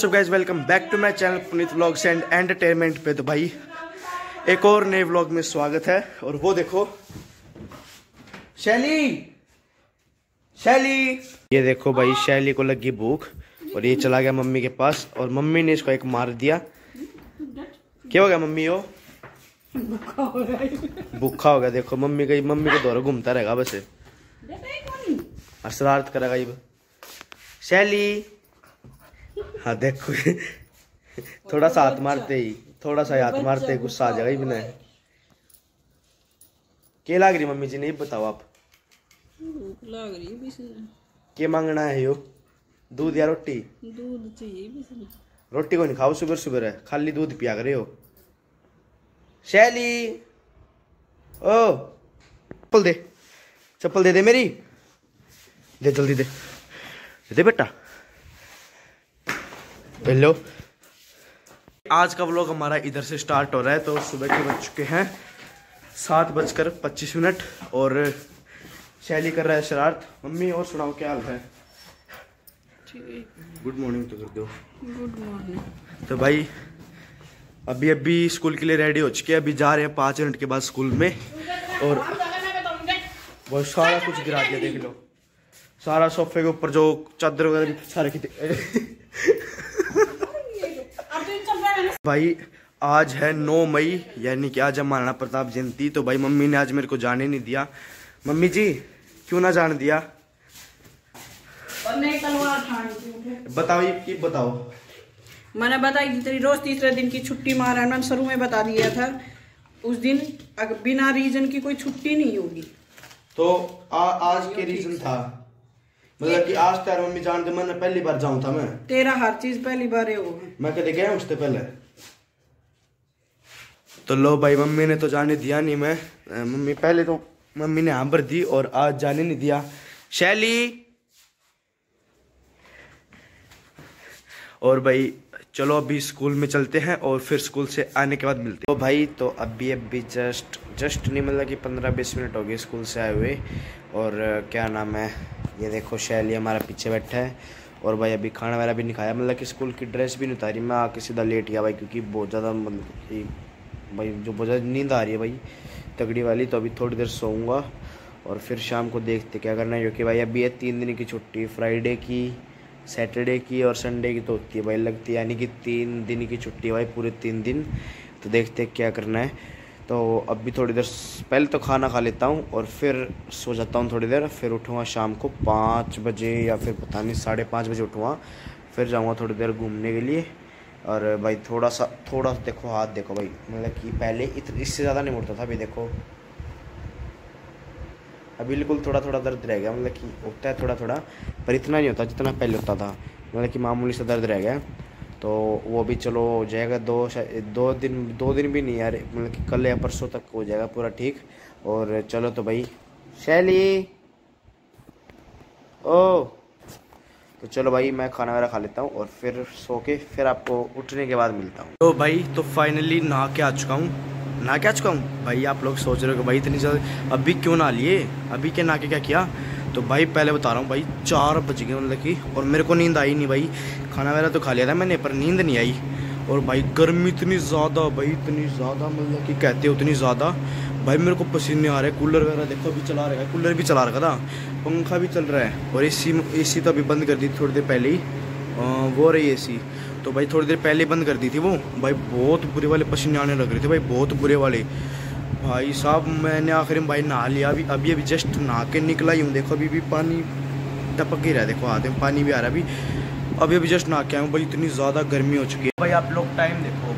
So guys welcome back to my channel Puneet vlogs and entertainment पे। तो भाई एक और नए व्लॉग में स्वागत है। और वो देखो शैली ये देखो भाई, शैली को लगी भूख और ये चला गया मम्मी के पास और मम्मी ने इसको एक मार दिया। क्या हो गया मम्मी? हो भूखा हो गया। देखो मम्मी को दौरा घूमता रहेगा बस, शरारत करेगा ये शैली। हाँ देखो थोड़ा सा हाथ मारते ही गुस्सा आ जाएगा ही बिना। क्या लाग रही मम्मी जी नहीं बताओ आप? लाग रही क्या मांगना है यो? दूध या रोटी? दूध चाहिए। रोटी को नहीं खाओ, सुबह है खाली दूध पिया करे हो। शैली ओ चप्पल दे मेरी, दे जल्दी दे बेटा। हेलो, आज का व्लॉग हमारा इधर से स्टार्ट हो रहा है। तो सुबह के बज चुके हैं 7:25 और शैली कर रहा है शरारत। मम्मी और सुनाओ क्या हाल है? गुड मॉर्निंग तो कर दो। Good morning. तो भाई अभी स्कूल के लिए रेडी हो चुके हैं। अभी जा रहे हैं 5 मिनट के बाद स्कूल में। और वो सारा कुछ गिरा दिया, देख लो सारा सोफे के ऊपर जो चादर वगैरह सारे भाई आज है 9 मई, यानी कि आज है महाराणा प्रताप जयंती। तो भाई मम्मी ने आज मेरे को जाने नहीं दिया। मम्मी जी क्यों ना जाने दिया? बताओ। मैंने बताई थी तेरी रोज तीसरे दिन की छुट्टी महाराणा शुरू में बता दिया था। उस दिन बिना रीजन की कोई छुट्टी नहीं होगी। तो आज के रीजन था, मतलब कि आज तेरा मम्मी जानते मैंने पहली बार जाऊं था। मैं तेरा हर चीज पहली बार है वो। मैं कदे गया उससे पहले। तो लो भाई मम्मी ने तो जाने दिया नहीं। मम्मी पहले तो मम्मी ने हाँ भर दी और आज जाने नहीं दिया। शैली और भाई चलो अभी स्कूल में चलते हैं और फिर स्कूल से आने के बाद मिलते हैं। तो भाई तो अभी जस्ट नहीं, मतलब कि 15-20 मिनट हो गए स्कूल से आए हुए। और क्या नाम है, ये देखो शैली हमारा पीछे बैठा है। और भाई अभी खाना वगैरह भी नहीं खाया, मतलब कि स्कूल की ड्रेस भी नहीं उतारी। मैं आके सीधा लेट गया भाई, क्योंकि बहुत ज़्यादा मतलब कि भाई जो बहुत ज़्यादा नींद आ रही है भाई तगड़ी वाली। तो अभी थोड़ी देर सोऊंगा और फिर शाम को देखते क्या करना है। क्योंकि भाई अभी है 3 दिन की छुट्टी, फ्राइडे की, सैटरडे की और संडे की तो होती है भाई लगती है, यानी कि 3 दिन की छुट्टी है भाई, पूरे 3 दिन। तो देखते क्या करना है। तो अभी थोड़ी देर पहले तो खाना खा लेता हूँ और फिर सो जाता हूँ थोड़ी देर। फिर उठूँगा शाम को 5 बजे या फिर पता नहीं 5:30 बजे उठूँगा। फिर जाऊँगा थोड़ी देर घूमने के लिए। और भाई थोड़ा सा देखो हाथ देखो भाई, मतलब कि पहले इससे ज़्यादा नहीं मुड़ता था। अभी देखो अभी बिल्कुल थोड़ा दर्द रह गया, मतलब कि होता है थोड़ा पर इतना नहीं होता जितना पहले होता था। मतलब कि मामूली सा दर्द रह गया। तो वो भी चलो हो जाएगा 2 दिन भी नहीं यार, मतलब कि कल या परसों तक हो जाएगा पूरा ठीक। और चलो तो भाई शैली तो चलो भाई मैं खाना वगैरह खा लेता हूँ और फिर सो के फिर आपको उठने के बाद मिलता हूँ। तो भाई तो फाइनली नहा के आ चुका हूँ भाई। आप लोग सोच रहे हो कि भाई इतनी ज़्यादा अभी क्यों ना लिए, अभी के नहा के क्या किया? तो भाई पहले बता रहा हूँ भाई 4 बज गए, मतलब कि और मेरे को नींद आई नहीं भाई। खाना वगैरह तो खा लिया था मैंने पर नींद नहीं आई। और भाई गर्मी इतनी ज़्यादा भाई, इतनी ज़्यादा मतलब कि कहते हो उतनी ज़्यादा भाई। मेरे को पसीने आ रहे हैं। कूलर वगैरह देखो अभी चला रखा है, कूलर भी चला रखा था, पंखा भी चल रहा है। और एसी तो अभी बंद कर दी थोड़ी देर पहले ही, वो रही एसी तो भाई थोड़ी देर पहले बंद कर दी थी वो। भाई बहुत बुरे वाले पसीने आने लग रहे थे भाई, बहुत बुरे वाले भाई साहब। मैंने आखिर में भाई नहा लिया। अभी जस्ट नहा के निकला ही हूँ। देखो अभी भी पानी टपक ही रहा है, देखो हाथ में पानी भी आ रहा है अभी जस्ट नहा के आया हूँ भाई। इतनी ज़्यादा गर्मी हो चुकी है भाई। आप लोग टाइम देखो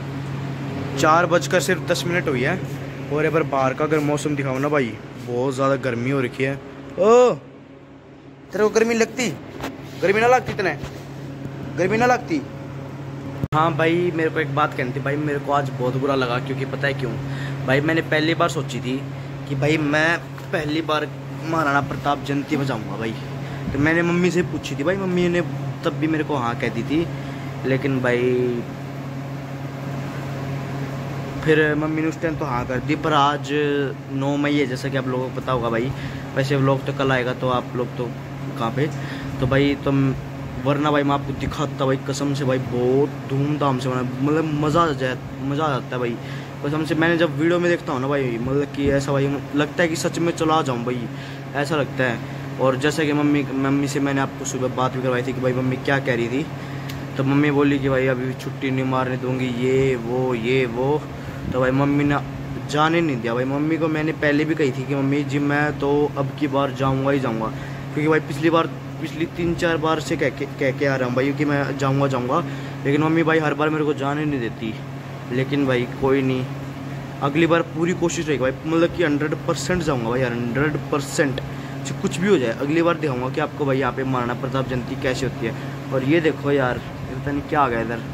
4:10 हुई है। और एक बार बाहर का अगर मौसम दिखाओ ना भाई, बहुत ज़्यादा गर्मी हो रखी है। तेरे को गर्मी लगती? गर्मी ना लगती? हाँ भाई मेरे को एक बात कहनी थी भाई, मेरे को आज बहुत बुरा लगा। क्योंकि पता है क्यों भाई? मैंने पहली बार सोची थी कि भाई मैं पहली बार महाराणा प्रताप जयंती बजाऊंगा भाई। तो मैंने मम्मी से पूछी थी भाई, मम्मी ने तब भी मेरे को हाँ कहती थी। लेकिन भाई फिर मम्मी ने उस टाइम तो हाँ कर दी। पर आज 9 मई है, जैसा कि आप लोगों को पता होगा भाई। वैसे व्लॉग तो कल आएगा तो आप लोग तो कहाँ पे। तो भाई तुम वरना भाई मैं आपको दिखाता भाई कसम से भाई, बहुत धूमधाम से मनाया, मतलब मज़ा आ जाता है भाई कसम से। मैंने जब वीडियो में देखता हूँ ना भाई, मतलब कि ऐसा भाई लगता है कि सच में चला जाऊँ भाई, ऐसा लगता है। और जैसे कि मम्मी से मैंने आपको सुबह बात भी करवाई थी कि भाई मम्मी क्या कह रही थी, तो मम्मी बोली कि भाई अभी छुट्टी नहीं मारने दूँगी, ये वो। तो भाई मम्मी ने जाने नहीं दिया भाई। मम्मी को मैंने पहले भी कही थी कि मम्मी जी मैं तो अब की बार जाऊँगा ही जाऊँगा, क्योंकि भाई पिछली 3-4 बार से कह के आ रहा हूँ भाई कि मैं जाऊँगा, लेकिन मम्मी भाई हर बार मेरे को जाने नहीं देती। लेकिन भाई कोई नहीं, अगली बार पूरी कोशिश रहेगी भाई, मतलब कि 100% जाऊँगा भाई, 100%। कुछ भी हो जाए अगली बार दिखाऊंगा कि आपको भाई यहाँ पे महाराणा प्रताप जयंती कैसे होती है। और ये देखो यार, पता नहीं क्या आ गया इधर।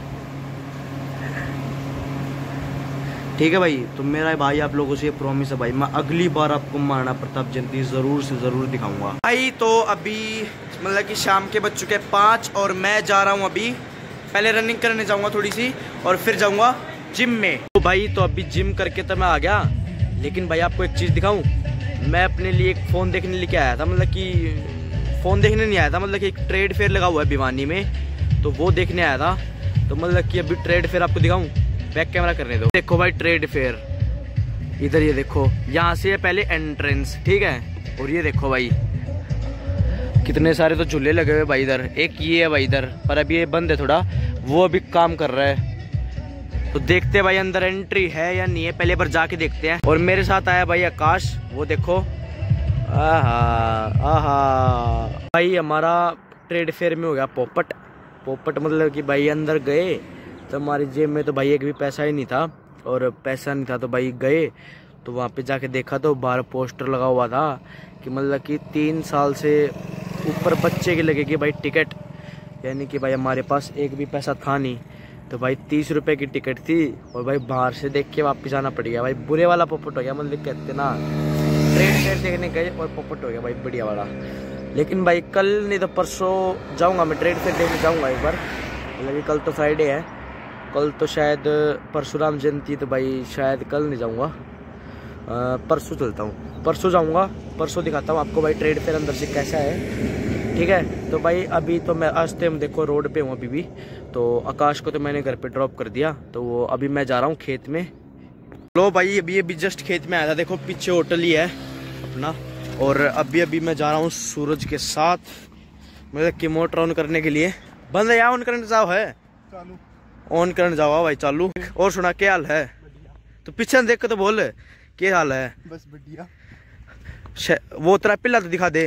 ठीक है भाई, तो मेरा भाई आप लोगों से ये प्रॉमिस है भाई, मैं अगली बार आपको महाराणा प्रताप जयंती ज़रूर से ज़रूर दिखाऊंगा भाई। तो अभी मतलब कि शाम के बज चुके 5 और मैं जा रहा हूँ अभी, पहले रनिंग करने जाऊँगा थोड़ी सी और फिर जाऊँगा जिम में। तो भाई तो अभी जिम करके तो मैं आ गया, लेकिन भाई आपको एक चीज़ दिखाऊँ, मैं अपने लिए एक फ़ोन देखने लेके आया था, मतलब कि फ़ोन देखने नहीं आया था, मतलब कि एक ट्रेड फेयर लगा हुआ है भिवानी में, तो वो देखने आया था। तो मतलब कि अभी ट्रेड फेयर आपको दिखाऊं, बैक कैमरा करने दो। देखो भाई ट्रेड फेयर, इधर ये देखो, यहाँ से है पहले एंट्रेंस, ठीक है। और ये देखो भाई कितने सारे तो झूले लगे हुए भाई इधर, एक ये है भाई इधर, पर अभी ये बंद है थोड़ा, वो अभी काम कर रहा है। तो देखते हैं भाई अंदर एंट्री है या नहीं है, पहले बार जाके देखते हैं। और मेरे साथ आया भाई आकाश, वो देखो, आहा भाई हमारा ट्रेड फेयर में हो गया पोपट। मतलब कि भाई अंदर गए तो हमारी जेब में तो भाई एक भी पैसा ही नहीं था, और पैसा नहीं था तो भाई गए तो वहाँ पे जाके देखा तो बाहर पोस्टर लगा हुआ था कि मतलब कि 3 साल से ऊपर बच्चे की लगेगी भाई टिकट, यानी कि भाई हमारे पास एक भी पैसा था नहीं, तो भाई 30 रुपए की टिकट थी, और भाई बाहर से देख के वापस आना पड़ गया भाई। बुरे वाला पोपट हो गया, मतलब कहते ना, ट्रेड देखने गए और पोपट हो गया भाई बढ़िया वाला। लेकिन भाई कल नहीं तो परसों जाऊंगा मैं, ट्रेड फेयर देखने जाऊंगा एक बार, मतलब कि कल तो फ्राइडे है, कल तो शायद परशुराम जयंती, तो भाई शायद कल नहीं जाऊंगा, परसों चलता हूँ, परसों जाऊंगा, परसों दिखाता हूँ आपको भाई ट्रेड फेयर अंदर से कैसा है, ठीक है। तो भाई अभी तो मैं रास्ते में देखो रोड पे हूँ अभी भी, तो आकाश को तो मैंने घर पे ड्रॉप कर दिया, तो वो अभी मैं जा रहा हूँ खेत में। लो भाई अभी जस्ट खेत में आया था, देखो पीछे होटल ही है अपना, और अभी मैं जा रहा हूँ सूरज के साथ, मतलब कि मोटर ऑन करने के लिए। बंद है या ऑन करने जाओ, है चालू, ऑन करने जाओ भाई चालू। और सुना क्या हाल है, तो पीछे देख के तो बोल क्या हाल है। बस बढ़िया। वो तेरा पिल्ला तो दिखा दे,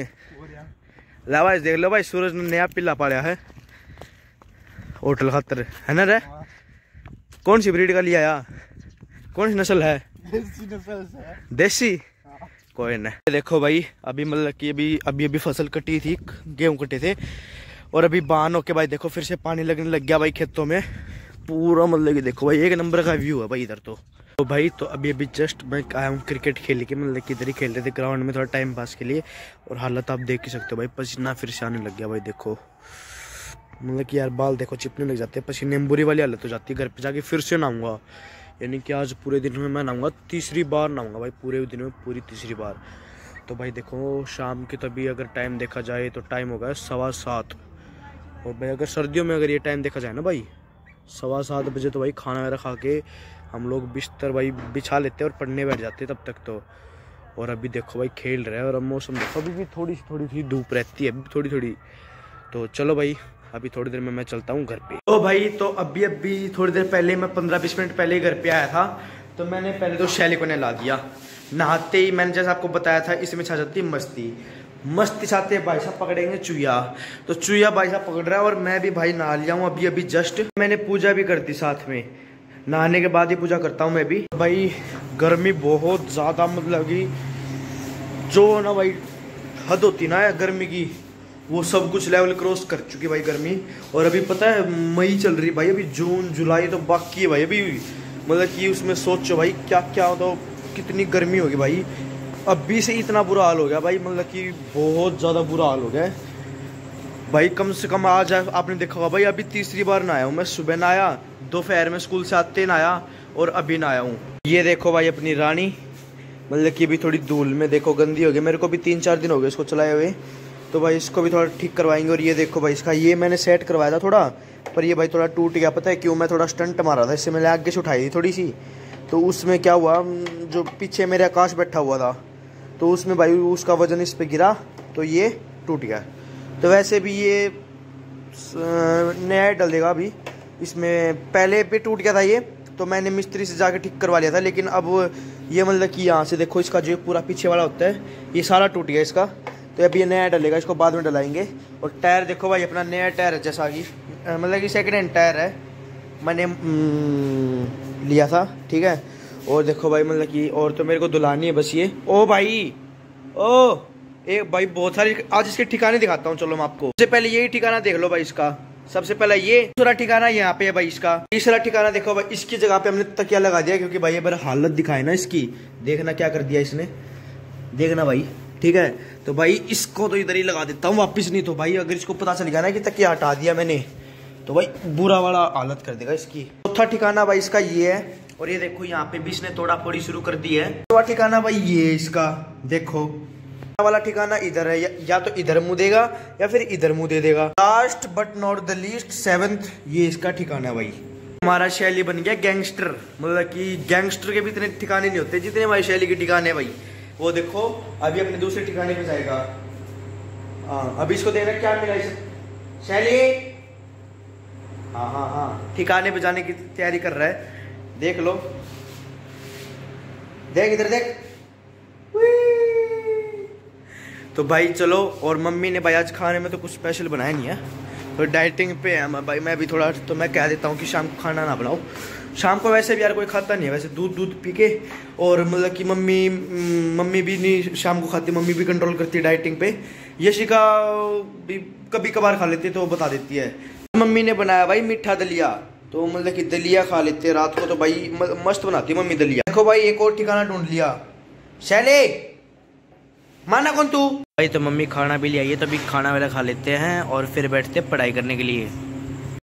ला भाई देख लो भाई, सूरज ने नया पिल्ला पाया है होटल खातर, है ना रे। कौन सी ब्रीड का लिया यार, कौन सी नस्ल है? देसी नस्ल है। देसी? कोई नहीं। देखो भाई अभी मतलब कि अभी फसल कटी थी, गेहूं कटे थे, और अभी बान होके भाई देखो फिर से पानी लगने लग गया भाई खेतों में पूरा, मतलब कि देखो भाई एक नंबर का व्यू है भाई इधर। तो भाई तो अभी जस्ट मैं आया हूँ क्रिकेट खेल के, मतलब कि इधर ही खेल रहे थे ग्राउंड में थोड़ा टाइम पास के लिए, और हालत आप देख ही सकते हो भाई, पसीना फिर से आने लग गया भाई। देखो मतलब कि यार बाल देखो चिपने लग जाते हैं, पसीने में बुरी वाली हालत हो जाती है। घर पे जाके फिर से नहाऊंगा, यानी कि आज पूरे दिन में मैं नहाऊंगा, तीसरी बार नहाऊंगा भाई पूरे दिन में, पूरी तीसरी बार। तो भाई देखो शाम के तभी अगर टाइम देखा जाए तो टाइम हो गया 7:15, और भाई अगर सर्दियों में अगर ये टाइम देखा जाए ना भाई 7:15 बजे, तो भाई खाना वगैरह खा के हम लोग बिस्तर भाई बिछा लेते हैं और पढ़ने बैठ जाते हैं तब तक तो। और अभी देखो भाई खेल रहे हैं, और अब मौसम देखो अभी भी थोड़ी सी धूप रहती है अभी थोड़ी। तो चलो भाई अभी थोड़ी देर में मैं चलता हूँ घर पे। तो भाई तो अभी थोड़ी देर पहले मैं 15-20 मिनट पहले ही घर पे आया था, तो मैंने पहले तो शैली को नहला दिया। नहाते ही मैंने जैसे आपको बताया था इसमें छा जाती मस्ती चाहते भाई साहब पकड़ेंगे चुया, तो चुया भाई साहब पकड़ रहा है, और मैं भी भाई नहा लिया हूँ अभी जस्ट। मैंने पूजा भी कर दी साथ में, नहाने के बाद ही पूजा करता हूँ मैं भी। भाई गर्मी बहुत ज़्यादा, मतलब कि जो ना भाई हद होती ना गर्मी की, वो सब कुछ लेवल क्रॉस कर चुकी भाई गर्मी। और अभी पता है मई चल रही भाई, अभी जून जुलाई तो बाकी है भाई अभी, मतलब कि उसमें सोचो भाई क्या तो कितनी गर्मी होगी भाई। अभी से इतना बुरा हाल हो गया भाई, मतलब कि बहुत ज़्यादा बुरा हाल हो गया है भाई। कम से कम आज आपने देखा होगा भाई, अभी तीसरी बार नहाया हूँ मैं। सुबह नहाया, दोपहर में स्कूल से आते नहाया, और अभी नहाया हूँ। ये देखो भाई अपनी रानी, मतलब कि अभी थोड़ी धूल में देखो गंदी हो गई, मेरे को भी 3-4 दिन हो गए इसको चलाए हुए, तो भाई इसको भी थोड़ा ठीक करवाएंगे। और ये देखो भाई इसका ये मैंने सेट करवाया था थोड़ा, पर ये भाई थोड़ा टूट गया। पता है क्यों? मैं थोड़ा स्टंट मारा था, इससे मैंने आगे से उठाई थी थोड़ी सी, तो उसमें क्या हुआ, जो पीछे मेरे आकाश बैठा हुआ था तो उसमें भाई उसका वजन इस पे गिरा तो ये टूट गया। तो वैसे भी ये नया डलेगा अभी इसमें, पहले पे टूट गया था ये, तो मैंने मिस्त्री से जाके ठीक करवा लिया था। लेकिन अब ये मतलब कि यहाँ से देखो इसका जो पूरा पीछे वाला होता है ये सारा टूट गया इसका, तो अभी ये नया डलेगा, इसको बाद में डलाएंगे। और टायर देखो भाई अपना नया टायर है, जैसा कि मतलब कि सेकेंड हैंड टायर है, मैंने लिया था, ठीक है। और देखो भाई मतलब कि और तो मेरे को दुलानी है बस ये। ओ भाई ओ एक भाई बहुत सारी, आज इसके ठिकाने दिखाता हूँ चलो मैं आपको। सबसे पहले यही ठिकाना देख लो भाई इसका, सबसे पहले ये दूसरा ठिकाना यहाँ पे है भाई इसका। तीसरा ठिकाना देखो भाई, इसकी जगह पे हमने तकिया लगा दिया, क्योंकि भाई ये हालत दिखाए ना इसकी, देखना क्या कर दिया इसने, देखना भाई, ठीक है। तो भाई इसको तो इधर ही लगा देता हूँ वापिस, नहीं तो भाई अगर इसको पता चल गया ना कि तकिया हटा दिया मैंने तो भाई बुरा वाला हालत कर देगा इसकी। चौथा ठिकाना भाई इसका ये है, और ये देखो यहाँ पे भी इसने तोड़ा फोड़ी शुरू कर दी है। चौथा ठिकाना भाई ये इसका देखो वाला ठिकाना इधर है, या तो इधर मुंह देगा या फिर इधर मुंह दे देगा। Last but not the least 7th ये इसका ठिकाना है भाई। हमारा शैली बन गया गैंगस्टर, मतलब कि गैंगस्टर के भी इतने ठिकाने नहीं होते जितने हमारी शैली के ठिकाने है भाई। वो देखो अभी अपने दूसरे ठिकाने पे जाएगा। हाँ अभी इसको देखना क्या मिला इसे, शैली हाँ हाँ हाँ ठिकाने पे जाने की तैयारी कर रहा है, देख लो, देख इधर देख। तो भाई चलो, और मम्मी ने भाई आज खाने में तो कुछ स्पेशल बनाया नहीं है, तो डाइटिंग पे है भाई। मैं भी थोड़ा, तो मैं कह देता हूँ कि शाम को खाना ना बनाओ, शाम को वैसे भी यार कोई खाता नहीं है वैसे, दूध पी के। और मतलब कि मम्मी भी नहीं शाम को खाती, मम्मी भी कंट्रोल करती है डाइटिंग पे। यशिका भी कभी कभार खा लेती है तो वो बता देती है। मम्मी ने बनाया भाई मीठा दलिया, तो मतलब कि दलिया खा लेते हैं रात को, तो भाई मस्त बनाती है मम्मी दलिया। देखो भाई एक और ठिकाना ढूंढ लिया, शैले माना कौन तू भाई। तो मम्मी खाना भी ले आई है, तो अभी खाना वाला खा लेते हैं और फिर बैठते हैं पढ़ाई करने के लिए।